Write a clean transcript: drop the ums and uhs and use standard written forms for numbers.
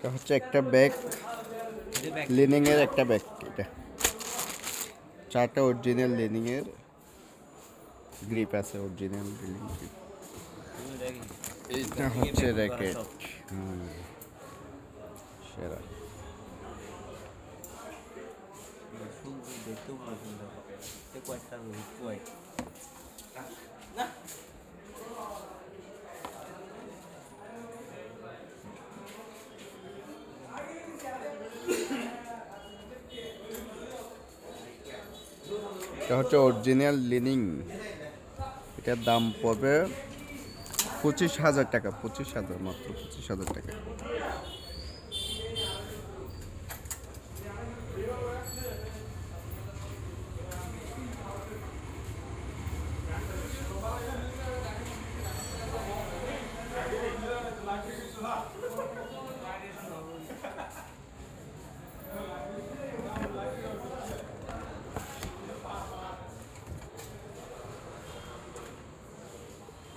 এটা হচ্ছে একটা ব্যাগ, লিনিং এর একটা ব্যাগ। এটা চারটা অরিজিনাল লিনিং এর গ্রিপ আছে, অরিজিনাল লিনিং গ্রিপ। এইটা হচ্ছে র্যাকেট। সেরা। এটা হচ্ছে অরিজিনাল লিনিং। এটার দাম পড়বে 25,000 টাকা, 25,000, মাত্র 25,000 টাকা।